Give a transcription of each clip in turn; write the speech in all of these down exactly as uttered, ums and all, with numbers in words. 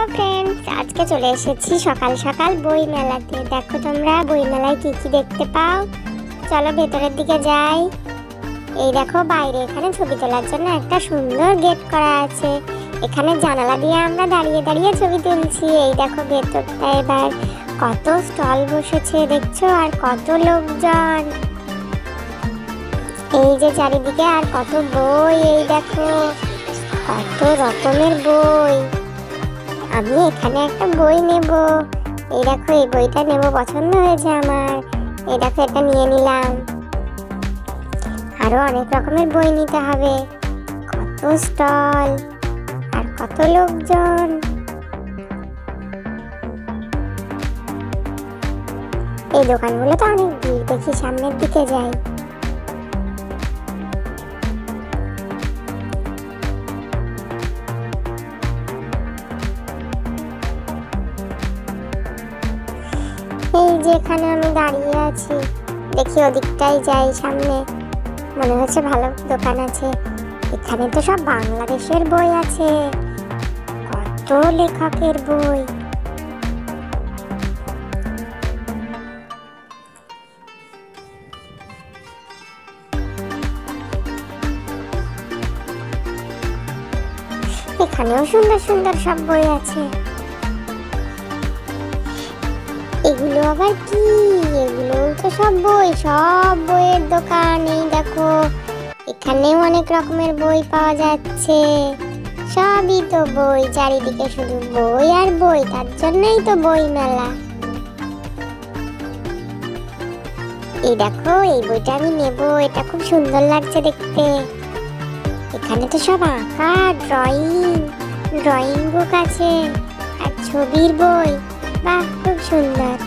Friends, আজকে চলে এসেছি সকাল সকাল বই মেলাতে। দেখো তোমরা বই মেলায় কি কি দেখতে পাও। চলো ভেতরের দিকে যাই। এই দেখো বাইরে এখানে ছবি তোলার জন্য একটা সুন্দর গেট করা আছে। এখানে জানালা দিয়ে আমরা দাঁড়িয়ে দাঁড়িয়ে ছবি তুলছি। এই দেখো ভেতরটা এবার কত স্টল বসেছে দেখছো, আর কত লোকজন। এই যে চারিদিকে আর কত বই, এই দেখো কত রকমের বই। আমি এখানে একটা বই নেব। এই দেখো এই বইটা নেব, পছন্দ হয়েছে আমার। এই দেখো এটা নিয়ে নিলাম। আরো অনেক রকমের বই নিতে হবে। কত স্টল আর কত লোকজন। এই দোকানগুলো তো অনেক ভিড়, দেখি সামনের দিকে যাই। এই যেখানে আমি দাঁড়িয়ে আছি, দেখি ওদিকটাই যাই সামনে। মনে হচ্ছে ভালো দোকান আছে। এখানে তো সব বাংলাদেশের বই আছে, কত লেখকের বই। এখানেও সুন্দর সুন্দর সব বই আছে। এগুলো আবার কি? এগুলো তো সব বই, সব বইয়ের দোকান। এই দেখো এখানেও অনেক রকমের বই পাওয়া যাচ্ছে। সবই তো বই, চারিদিকে শুধু বই আর বই, তার জন্যই তো বই মেলা। এই দেখো এই বইটা আমি নেব, এটা খুব সুন্দর লাগছে দেখতে। এখানে তো সব আঁকা, ড্রয়িং ড্রয়িং বুক আছে আর ছবির বই। বাহ, খুব সুন্দর।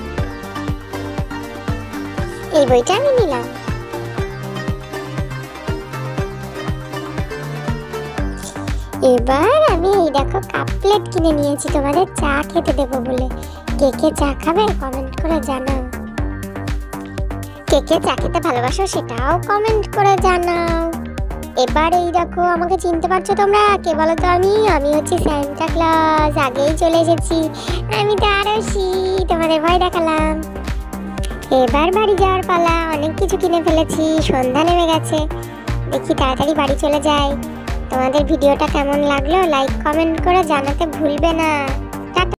এই বইটা আমি নিলাম। এবার আমি এই দেখো কাপ প্লেট কিনে নিয়েছি তোমাদের চা খেতে দেবো বলে। কে কে চা খাবে কমেন্ট করে জানাও। কে কে চা খেতে ভালোবাসো সেটাও কমেন্ট করে জানাও। এবার এই দেখো আমাকে চিনতে পারছো তোমরা? কে বলো তো? আমি আমি হচ্ছি সান্তা ক্লজ। আগেই চলে এসেছি। আমি তো আরশি, তোমাদের ভয় দেখালাম। এবার বাড়ি যাওয়ার পালা। অনেক কিছু কিনে ফেলেছি, সন্ধ্যা নেমে গেছে। দেখি তাড়াতাড়ি বাড়ি চলে যাই। তোমাদের ভিডিওটা কেমন লাগলো লাইক কমেন্ট করে জানাতে ভুলবে না।